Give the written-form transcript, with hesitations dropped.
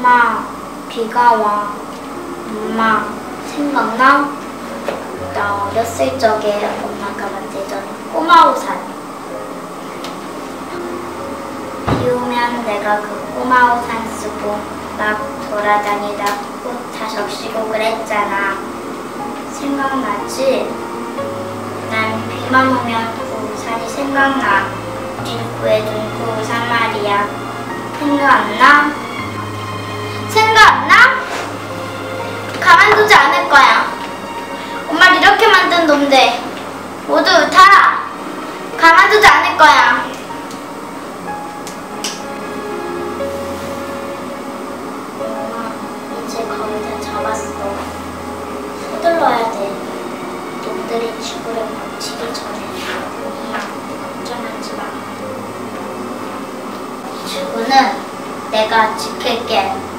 엄마, 비가 와. 엄마, 생각나? 나 어렸을 적에 엄마가 만들던 꼬마 우산. 비 오면 내가 그 꼬마 우산 쓰고 막 돌아다니다 꽃 다 적시고 그랬잖아. 생각나지? 난 비만 오면 그 우산이 생각나. 우리 구해둔 그 우산 말이야. 생각 안 나? 생각 안 나? 가만두지 않을 거야. 엄마를 이렇게 만든 놈들 모두 다 가만두지 않을 거야. 엄마, 이제 거의 다 잡았어. 서둘러야 돼. 놈들이 지구를 망치기 전에. 엄마, 걱정하지 마. 지구는 내가 지킬게.